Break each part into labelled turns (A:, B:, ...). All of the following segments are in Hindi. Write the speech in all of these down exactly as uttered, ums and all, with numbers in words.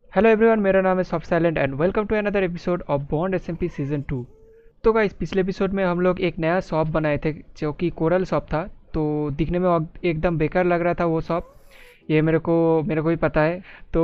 A: हेलो एवरीवन, मेरा नाम है Soft Silent and welcome to another episode of Bond SMP season two. तो गाइस, पिछले एपिसोड में हम लोग एक नया शॉप बनाए थे जो कि कोरल शॉप था। तो दिखने में और- एकदम बेकार लग रहा था वो शॉप। ये मेरे को मेरे को भी पता है। तो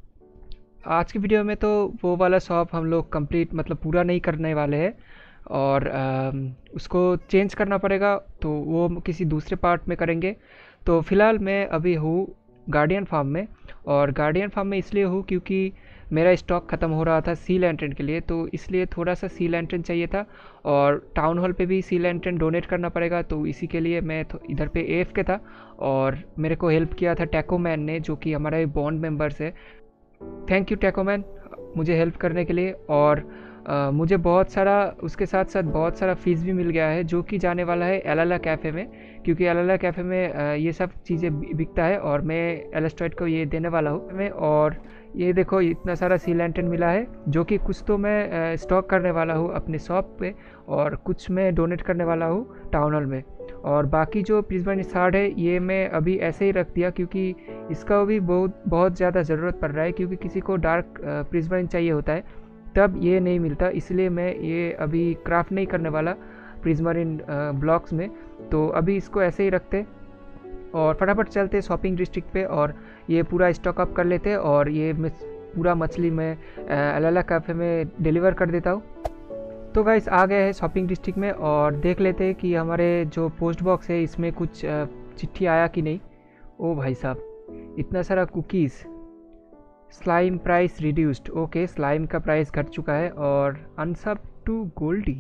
A: आज की वीडियो में तो वो वाला शॉप हम लोग कंप्लीट मतलब पूरा नहीं करने वाले हैं और अम, उसको चेंज करना पड़ेगा। तो वो किसी दूसरे पार्ट में करेंगे। तो फ़िलहाल मैं अभी हूँ गार्डियन फार्म में। और गार्डियन फार्म में इसलिए हूँ क्योंकि मेरा स्टॉक ख़त्म हो रहा था सी लैंटर्न के लिए, तो इसलिए थोड़ा सा सी लैंटर्न चाहिए था। और टाउन हॉल पे भी सी लैंटर्न डोनेट करना पड़ेगा, तो इसी के लिए मैं थो- इधर पे एफ के था। और मेरे को हेल्प किया था टैको मैन ने, जो कि हमारा बॉन्ड मेंबर्स है। थैंक यू टैकोमैन, मुझे हेल्प करने के लिए। और अ, मुझे बहुत सारा उसके साथ साथ बहुत सारा फ़ीस भी मिल गया है जो कि जाने वाला है एलाला कैफ़े में। क्योंकि एलाला कैफ़े में अ, ये सब चीज़ें बि- बिकता है और मैं एलस्ट्रॉइड को ये देने वाला हूँ मैं। और ये देखो, इतना सारा सी लैंटर्न मिला है जो कि कुछ तो मैं स्टॉक करने वाला हूँ अपने शॉप पे और कुछ मैं डोनेट करने वाला हूँ टाउन हॉल में। और बाकी जो प्रिज्मन सार्ड है ये मैं अभी ऐसे ही रख दिया क्योंकि इसका भी बहुत बहुत ज़्यादा ज़रूरत पड़ रहा है, क्योंकि किसी को डार्क प्रिज्मन चाहिए होता है तब ये नहीं मिलता। इसलिए मैं ये अभी क्राफ्ट नहीं करने वाला प्रिज्मरिन ब्लॉक्स में। तो अभी इसको ऐसे ही रखते और फटाफट चलते शॉपिंग डिस्ट्रिक्ट पे और ये पूरा स्टॉक अप कर लेते और ये मैं पूरा मछली मैं अलाला कैफ़े में डिलीवर कर देता हूँ। तो गाइस, आ गए हैं शॉपिंग डिस्ट्रिक्ट में और देख लेते हैं कि हमारे जो पोस्ट बॉक्स है इसमें कुछ अ, चिट्ठी आया कि नहीं। ओ भाई साहब, इतना सारा cookies. Slime price reduced. Okay, slime का प्राइस घट चुका है। और अनसब टू गोल्डी।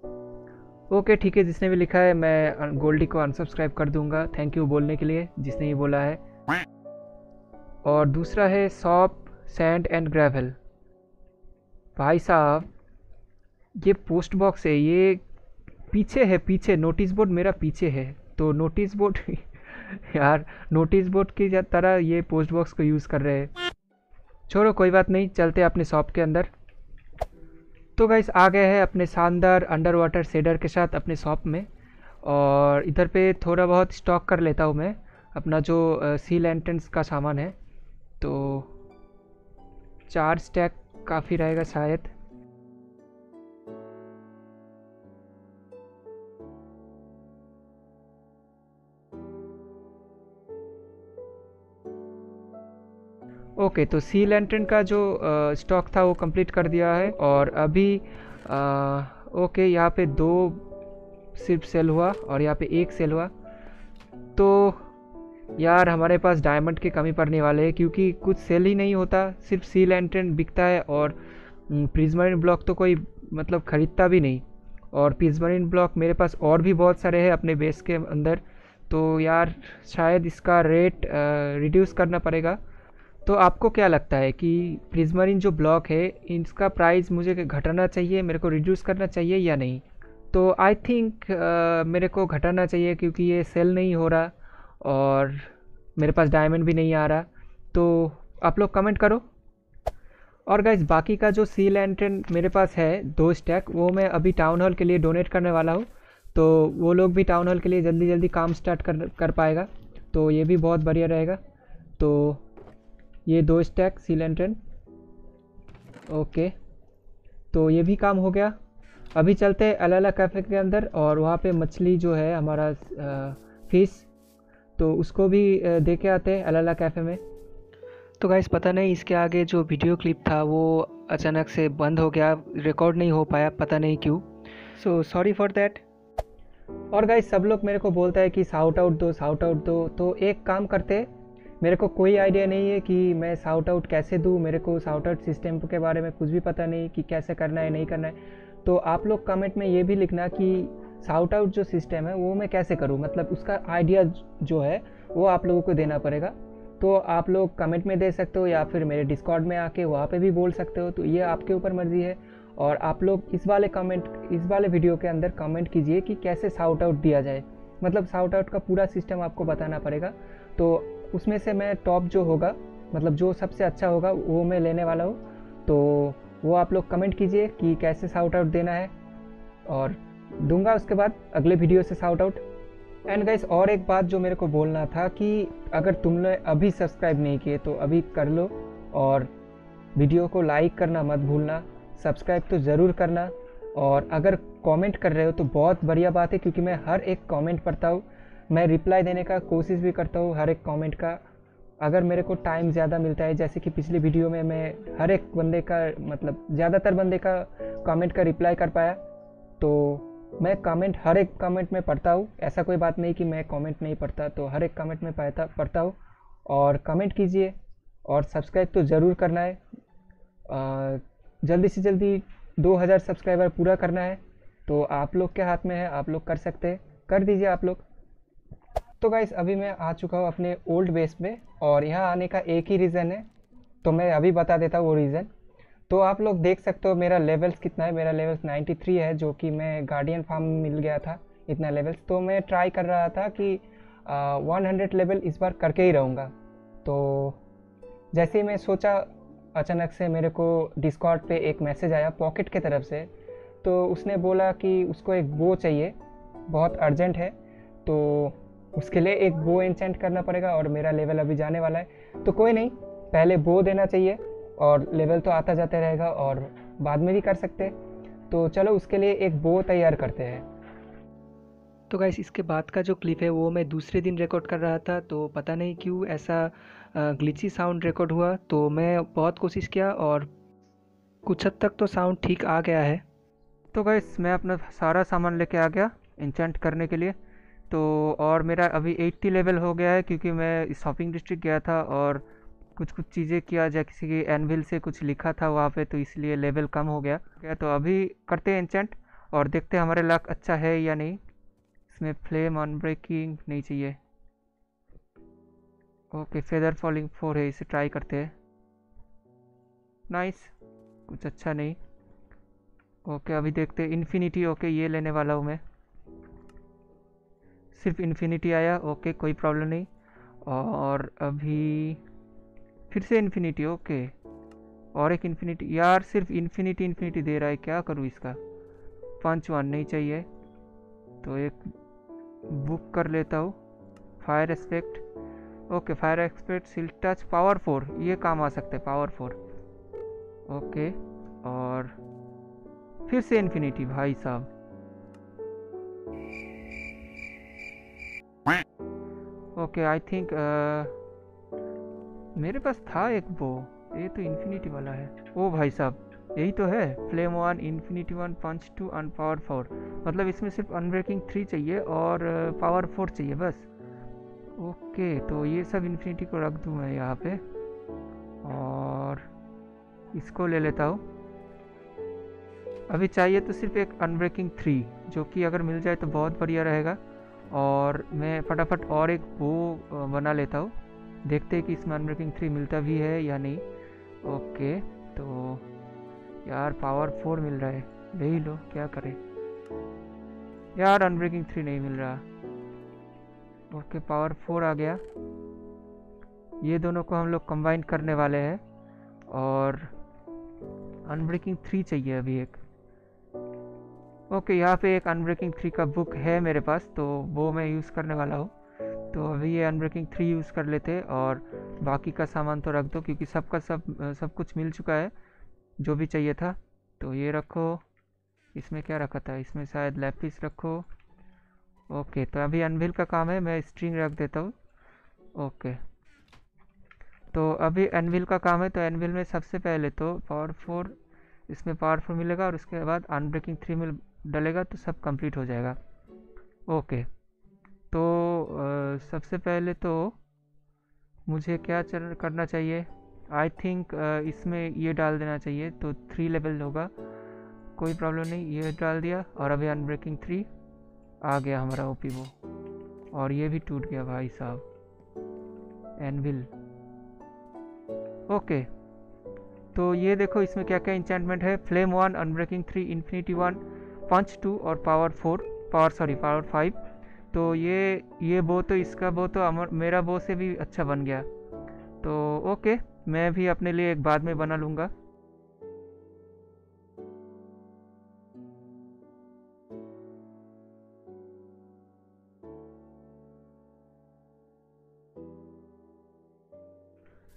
A: ओके ठीक है, जिसने भी लिखा है मैं गोल्डी को अनसब्सक्राइब कर दूंगा। थैंक यू बोलने के लिए जिसने ये बोला है। और दूसरा है शॉप सैंड एंड ग्रेवल। भाई साहब, ये पोस्ट बॉक्स है, ये पीछे है, पीछे नोटिस बोर्ड मेरा पीछे है। तो नोटिस बोर्ड यार, नोटिस बोर्ड की तरह ये पोस्ट बॉक्स को यूज़ कर रहे हैं। छोड़ो, कोई बात नहीं, चलते अपने शॉप के अंदर। तो गाइस, आ गए हैं अपने शानदार अंडर वाटर शेडर के साथ अपने शॉप में। और इधर पे थोड़ा बहुत स्टॉक कर लेता हूँ मैं अपना जो सी लैंटर्न्स का सामान है। तो चार स्टैक काफ़ी रहेगा शायद। ओके, तो सी लैंटर्न का जो स्टॉक था वो कंप्लीट कर दिया है। और अभी अ, ओके, यहाँ पे दो सिर्फ सेल हुआ और यहाँ पे एक सेल हुआ। तो यार, हमारे पास डायमंड की कमी पड़ने वाले है क्योंकि कुछ सेल ही नहीं होता, सिर्फ सी लैंटर्न बिकता है। और प्रिज्मरिन ब्लॉक तो कोई मतलब ख़रीदता भी नहीं। और प्रिज्मरिन ब्लॉक मेरे पास और भी बहुत सारे हैं अपने बेस के अंदर। तो यार, शायद इसका रेट रिड्यूस करना पड़ेगा। तो आपको क्या लगता है कि प्रिज्मरिन जो ब्लॉक है इसका प्राइस मुझे घटाना चाहिए, मेरे को रिड्यूस करना चाहिए या नहीं? तो आई थिंक मेरे को घटाना चाहिए क्योंकि ये सेल नहीं हो रहा और मेरे पास डायमंड भी नहीं आ रहा। तो आप लोग कमेंट करो। और गाइज, बाकी का जो सी लैंटर्न मेरे पास है दो स्टैक, वो मैं अभी टाउन हॉल के लिए डोनेट करने वाला हूँ। तो वो लोग भी टाउन हॉल के लिए जल्दी जल्दी काम स्टार्ट कर कर पाएगा। तो ये भी बहुत बढ़िया रहेगा। तो ये दो स्टैक सी लैंटर्न। ओके, तो ये भी काम हो गया। अभी चलते हैं अलाला कैफ़े के अंदर और वहाँ पे मछली जो है हमारा फिश, तो उसको भी अ, दे के आते हैं अलाला कैफ़े में। तो गाइस, पता नहीं इसके आगे जो वीडियो क्लिप था वो अचानक से बंद हो गया, रिकॉर्ड नहीं हो पाया, पता नहीं क्यों। So sorry for that. और गाइस, सब लोग मेरे को बोलता है कि साउट आउट दो, साउट आउट दो। तो एक काम करते, मेरे को कोई आइडिया नहीं है कि मैं साउट आउट कैसे दूँ। मेरे को साउट आउट सिस्टम के बारे में कुछ भी पता नहीं कि कैसे करना है नहीं करना है। तो आप लोग कमेंट में ये भी लिखना कि साउट आउट जो सिस्टम है वो मैं कैसे करूँ, मतलब उसका आइडिया जो है वो आप लोगों को देना पड़ेगा। तो आप लोग कमेंट में दे सकते हो या फिर मेरे डिस्कॉर्ड में आके वहाँ पे भी बोल सकते हो। तो ये आपके ऊपर मर्जी है। और आप लोग इस वाले कमेंट इस वाले वीडियो के अंदर कमेंट कीजिए कि कैसे साउट आउट दिया जाए, मतलब साउट आउट का पूरा सिस्टम आपको बताना पड़ेगा। तो उसमें से मैं टॉप जो होगा, मतलब जो सबसे अच्छा होगा वो मैं लेने वाला हूँ। तो वो आप लोग कमेंट कीजिए कि कैसे साउट आउट देना है और दूंगा उसके बाद अगले वीडियो से साउट आउट। एंड गाइस, और एक बात जो मेरे को बोलना था कि अगर तुमने अभी सब्सक्राइब नहीं किए तो अभी कर लो। और वीडियो को लाइक करना मत भूलना, सब्सक्राइब तो ज़रूर करना। और अगर कमेंट कर रहे हो तो बहुत बढ़िया बात है, क्योंकि मैं हर एक कमेंट पढ़ता हूँ, मैं रिप्लाई देने का कोशिश भी करता हूँ हर एक कमेंट का। अगर मेरे को टाइम ज़्यादा मिलता है, जैसे कि पिछली वीडियो में मैं हर एक बंदे का, मतलब ज़्यादातर बंदे का कमेंट का रिप्लाई कर पाया, तो मैं कमेंट हर एक कमेंट में पढ़ता हूँ। ऐसा कोई बात नहीं कि मैं कमेंट नहीं पढ़ता, तो हर एक कमेंट में पढ़ता पढ़ता हूँ। और कमेंट कीजिए और सब्सक्राइब तो ज़रूर करना है। आ, जल्दी से जल्दी दो हज़ार सब्सक्राइबर पूरा करना है, तो आप लोग के हाथ में है, आप लोग कर सकते हैं, कर दीजिए आप लोग। तो गाइस अभी मैं आ चुका हूँ अपने ओल्ड बेस पे, और यहाँ आने का एक ही रीज़न है, तो मैं अभी बता देता हूँ वो रीज़न। तो आप लोग देख सकते हो मेरा लेवल्स कितना है। मेरा लेवल्स नाइन्टी थ्री है, जो कि मैं गार्डियन फार्म मिल गया था इतना लेवल्स। तो मैं ट्राई कर रहा था कि वन हंड्रेड लेवल इस बार करके ही रहूँगा। तो जैसे ही मैं सोचा, अचानक से मेरे को डिस्कॉर्ड पे एक मैसेज आया पॉकेट के तरफ से। तो उसने बोला कि उसको एक बो चाहिए, बहुत अर्जेंट है, तो उसके लिए एक बो एंचेंट करना पड़ेगा, और मेरा लेवल अभी जाने वाला है। तो कोई नहीं, पहले बो देना चाहिए, और लेवल तो आता जाते रहेगा, और बाद में भी कर सकते हैं। तो चलो उसके लिए एक बो तैयार करते हैं। तो गाइस इसके बाद का जो क्लिप है वो मैं दूसरे दिन रिकॉर्ड कर रहा था, तो पता नहीं क्यों ऐसा ग्लिची साउंड रिकॉर्ड हुआ। तो मैं बहुत कोशिश किया और कुछ हद तक तो साउंड ठीक आ गया है। तो गाइस मैं अपना सारा सामान लेके आ गया इंचेंट करने के लिए। तो और मेरा अभी अस्सी लेवल हो गया है, क्योंकि मैं शॉपिंग डिस्ट्रिक्ट गया था और कुछ कुछ चीज़ें किया, जैसे कि एनविल से कुछ लिखा था वहाँ पे, तो इसलिए लेवल कम हो गया गया तो अभी करते हैं इंचेंट, और देखते हैं हमारे लक अच्छा है या नहीं। इसमें फ्लेम अनब्रेकिंग नहीं चाहिए। ओके, फेदर फॉलिंग फोर है, इसे ट्राई करते हैं। नाइस, कुछ अच्छा नहीं। ओके अभी देखते हैं इन्फिनिटी। ओके ये लेने वाला हूँ मैं, सिर्फ इन्फिनिटी आया। ओके कोई प्रॉब्लम नहीं। और अभी फिर से इन्फिनिटी। ओके और एक इन्फिनिटी। यार सिर्फ इन्फिनिटी इन्फिनिटी दे रहा है, क्या करूँ इसका। पंच वन नहीं चाहिए, तो एक बुक कर लेता हूँ। Fire aspect. Okay fire expect, silk touch, power four, ये काम आ सकते हैं पावर फोर। ओके और फिर से इन्फिनिटी भाई साहब। ओके आई थिंक मेरे पास था एक वो, ये तो इन्फिनिटी वाला है। ओ भाई साहब यही तो है, flame one, infinity one, punch two, अन पावर फोर। मतलब इसमें सिर्फ अनब्रेकिंग थ्री चाहिए और पावर फोर चाहिए बस। ओके तो ये सब इन्फिनिटी को रख दूँ मैं यहाँ पे, और इसको ले लेता हूँ। अभी चाहिए तो सिर्फ एक अनब्रेकिंग थ्री, जो कि अगर मिल जाए तो बहुत बढ़िया रहेगा। और मैं फटाफट और एक वो बना लेता हूँ, देखते हैं कि इसमें अनब्रेकिंग थ्री मिलता भी है या नहीं। ओके तो यार पावर फोर मिल रहा है, ले ही लो, क्या करें। यार अनब्रेकिंग थ्री नहीं मिल रहा। ओके पावर फोर आ गया। ये दोनों को हम लोग कंबाइन करने वाले हैं, और अनब्रेकिंग थ्री चाहिए अभी एक। ओके यहाँ पे एक अनब्रेकिंग थ्री का बुक है मेरे पास, तो वो मैं यूज़ करने वाला हूँ। तो अभी ये अनब्रेकिंग थ्री यूज़ कर लेते, और बाकी का सामान तो रख दो, क्योंकि सबका सब सब कुछ मिल चुका है जो भी चाहिए था। तो ये रखो, इसमें क्या रखा था, इसमें शायद लैपिस रखो। ओके तो अभी अनविल का काम है, मैं स्ट्रिंग रख देता हूँ। ओके तो अभी एनविल का काम है, तो एनविल में सबसे पहले तो पावर फोर, इसमें पावर फोर मिलेगा, और उसके बाद अनब्रेकिंग थ्री मिल डलेगा, तो सब कंप्लीट हो जाएगा। ओके तो आ, सबसे पहले तो मुझे क्या चल करना चाहिए। आई थिंक इसमें ये डाल देना चाहिए, तो थ्री लेवल होगा, कोई प्रॉब्लम नहीं। ये डाल दिया, और अभी अनब्रेकिंग थ्री आ गया हमारा ओपी वो, और ये भी टूट गया भाई साहब एनविल। ओके तो ये देखो इसमें क्या क्या इंचेंटमेंट है। Flame one, unbreaking three, infinity one, punch two, और power four, power sorry power five. तो ये ये बो तो इसका बो तो अमर मेरा बो से भी अच्छा बन गया। तो ओके मैं भी अपने लिए एक बाद में बना लूँगा।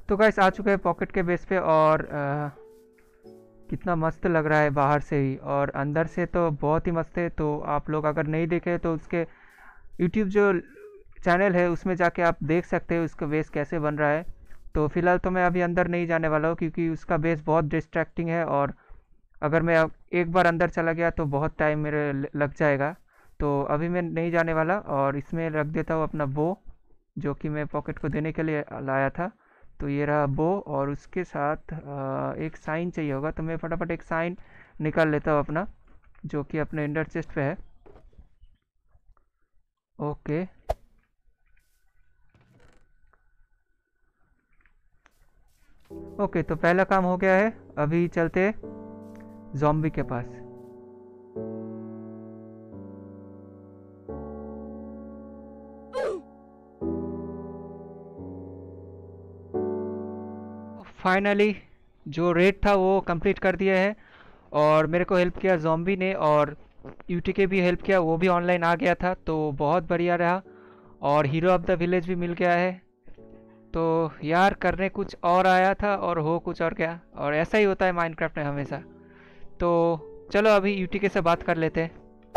A: तो गाइस आ चुके हैं पॉकेट के बेस पे और आ, कितना मस्त लग रहा है बाहर से ही और अंदर से तो बहुत ही मस्त है। तो आप लोग अगर नहीं देखे तो उसके यूट्यूब जो चैनल है उसमें जाके आप देख सकते हो उसका बेस कैसे बन रहा है। तो फिलहाल तो मैं अभी अंदर नहीं जाने वाला हूँ क्योंकि उसका बेस बहुत डिस्ट्रैक्टिंग है और अगर मैं अब एक बार अंदर चला गया तो बहुत टाइम मेरे ल- लग जाएगा। तो अभी मैं नहीं जाने वाला और इसमें रख देता हूँ अपना बो जो कि मैं पॉकेट को देने के लिए लाया था। तो ये रहा बो और उसके साथ अ, एक साइन चाहिए होगा तो मैं फटाफट एक साइन निकाल लेता हूँ अपना जो कि अपने इंडर चेस्ट पे है। ओके। ओके तो पहला काम हो गया है। अभी चलते जॉम्बी के पास। फाइनली जो रेड था वो कंप्लीट कर दिया है और मेरे को हेल्प किया जॉम्बी ने और यूटी के भी हेल्प किया, वो भी ऑनलाइन आ गया था तो बहुत बढ़िया रहा। और हीरो ऑफ द विलेज भी मिल गया है। तो यार करने कुछ और आया था और हो कुछ और गया और ऐसा ही होता है माइनक्राफ्ट में हमेशा। तो चलो अभी यूटीके से बात कर लेते हैं।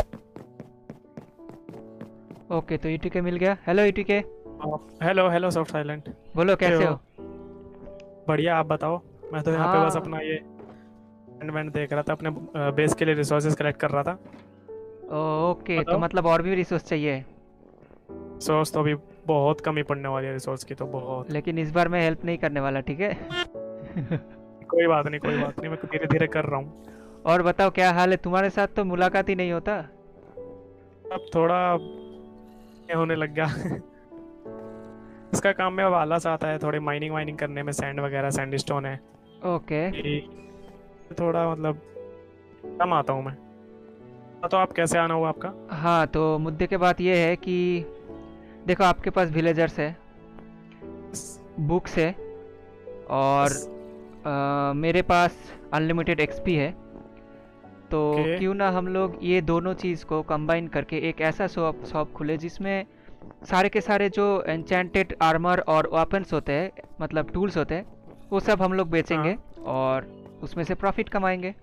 A: ओके तो यूटीके मिल गया। Hello UTK.
B: Hello hello Soft Silent.
A: बोलो
B: कैसे
A: कैसे
B: हो?
A: हो।
B: बढ़िया, आप बताओ। मैं तो यहाँ पे बस
A: हाँ।
B: अपना ये एंड वेंट देख रहा था, अपने बेस के लिए रिसोर्सेज कलेक्ट कर रहा था।
A: ओके तो
B: बताओ।
A: मतलब और भी रिसोर्स चाहिए।
B: रिसोर्स तो अभी बहुत कमी पड़ने वाली है, रिसोर्स की तो बहुत।
A: लेकिन इस बार मैं हेल्प नहीं करने वाला, ठीक है।
B: कोई बात नहीं, कोई बात नहीं, मैं धीरे धीरे कर रहा हूँ।
A: और बताओ क्या हाल है, तुम्हारे साथ तो मुलाकात ही नहीं होता।
B: अब थोड़ा ये होने लग गया। इसका काम में अब आलस आता है थोड़ी माइनिंग वाइनिंग करने में, सैंड वगैरह, सैंड स्टोन है
A: ओके।
B: कि थोड़ा मतलब कम आता हूँ मैं। तो आप कैसे आना हुआ आपका?
A: हाँ तो मुद्दे के बात ये है कि देखो आपके पास विलेजर्स है,
B: बस।
A: बुक्स है और
B: बस।
A: अ, मेरे पास अनलिमिटेड एक्सपी है। तो
B: ओके।
A: क्यों ना हम लोग ये दोनों चीज़ को कंबाइन करके एक ऐसा शॉप शॉप खुले जिसमें सारे के सारे जो एन्चेंटेड आर्मर और वेपन्स होते हैं, मतलब टूल्स होते हैं, वो सब हम लोग बेचेंगे
B: हाँ।
A: और उसमें से प्रॉफिट कमाएंगे।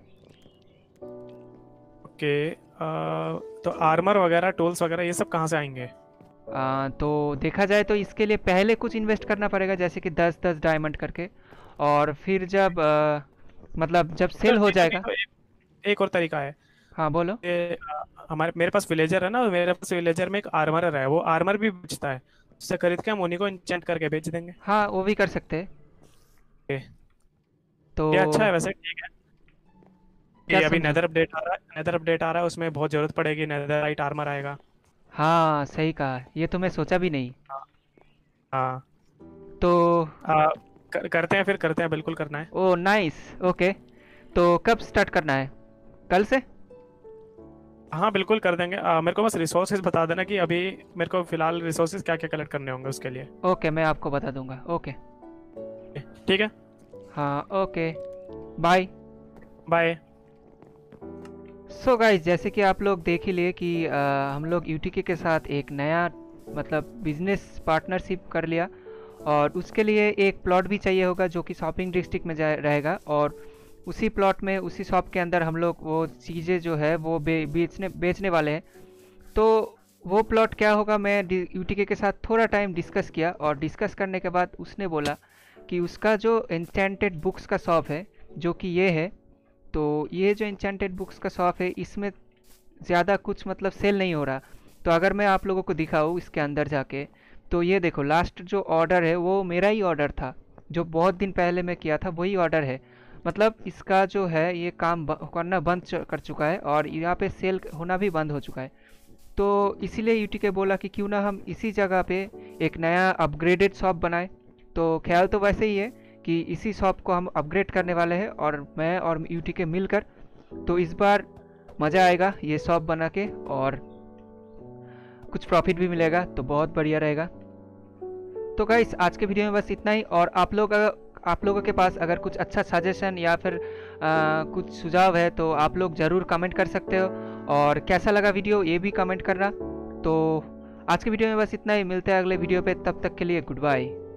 B: ओके। अ, तो आर्मर वगैरह, टूल्स वगैरह, ये सब कहाँ से आएंगे?
A: आ, तो देखा जाए तो इसके लिए पहले कुछ इन्वेस्ट करना पड़ेगा जैसे कि दस दस डायमंड करके। और फिर जब आ, मतलब जब
B: तो
A: सेल हो
B: देखो
A: जाएगा।
B: देखो, एक, एक और तरीका है।
A: हाँ बोलो।
B: ये अ, हमारे मेरे पास विलेजर है ना, मेरे पास विलेजर में एक आर्मर है, वो आर्मर भी बेचता है। उससे खरीद के हम उन्हीं को इंचेंट करके बेच देंगे।
A: हाँ वो भी कर सकते हैं।
B: ये
A: तो
B: ये अच्छा है वैसे, ठीक है।
A: क्या
B: ये अभी
A: समझे।
B: नेदर अपडेट आ रहा है, नेदर अपडेट आ रहा है, उसमें बहुत जरूरत पड़ेगी, नेदरराइट आर्मर आएगा।
A: हाँ सही कहा, ये तो मैं सोचा भी नहीं।
B: हाँ। हाँ।
A: तो
B: आ, कर, करते हैं, फिर करते हैं, बिल्कुल करना है।
A: ओ नाइस। ओके तो कब स्टार्ट करना है, कल से।
B: हाँ बिल्कुल कर देंगे। आ, मेरे को बस रिसोर्सेज बता देना कि अभी मेरे को फिलहाल रिसोर्सेज क्या क्या कलेक्ट करने होंगे उसके लिए।
A: ओके मैं आपको बता दूंगा। ओके।
B: ठीक है।
A: हाँ okay. Bye.
B: Bye.
A: So guys जैसे कि आप लोग देख ही लिए कि अ, हम लोग यूटीके के साथ एक नया मतलब बिजनेस पार्टनरशिप कर लिया और उसके लिए एक प्लॉट भी चाहिए होगा जो कि शॉपिंग डिस्ट्रिक्ट में जा रहेगा और उसी प्लॉट में उसी शॉप के अंदर हम लोग वो चीज़ें जो है वो बे, बेचने बेचने वाले हैं। तो वो प्लॉट क्या होगा, मैं यूटीके के साथ थोड़ा टाइम डिस्कस किया और डिस्कस करने के बाद उसने बोला कि उसका जो एन्चेंटेड बुक्स का शॉप है जो कि ये है, तो ये जो एन्चेंटेड बुक्स का शॉप है इसमें ज़्यादा कुछ मतलब सेल नहीं हो रहा। तो अगर मैं आप लोगों को दिखाऊँ इसके अंदर जाके तो ये देखो लास्ट जो ऑर्डर है वो मेरा ही ऑर्डर था, जो बहुत दिन पहले मैं किया था वही ऑर्डर है। मतलब इसका जो है ये काम ब- करना बंद च- कर चुका है और यहाँ पे सेल होना भी बंद हो चुका है। तो इसीलिए यूटीके बोला कि क्यों ना हम इसी जगह पे एक नया अपग्रेडेड शॉप बनाए। तो ख्याल तो वैसे ही है कि इसी शॉप को हम अपग्रेड करने वाले हैं और मैं और यूटीके मिलकर। तो इस बार मज़ा आएगा ये शॉप बना के और कुछ प्रॉफिट भी मिलेगा तो बहुत बढ़िया रहेगा। तो गाइस आज के वीडियो में बस इतना ही और आप लोग अगर आप लोगों के पास अगर कुछ अच्छा सजेशन या फिर आ, कुछ सुझाव है तो आप लोग ज़रूर कमेंट कर सकते हो और कैसा लगा वीडियो ये भी कमेंट करना। तो आज के वीडियो में बस इतना ही, मिलते हैं अगले वीडियो पे, तब तक के लिए गुड बाय।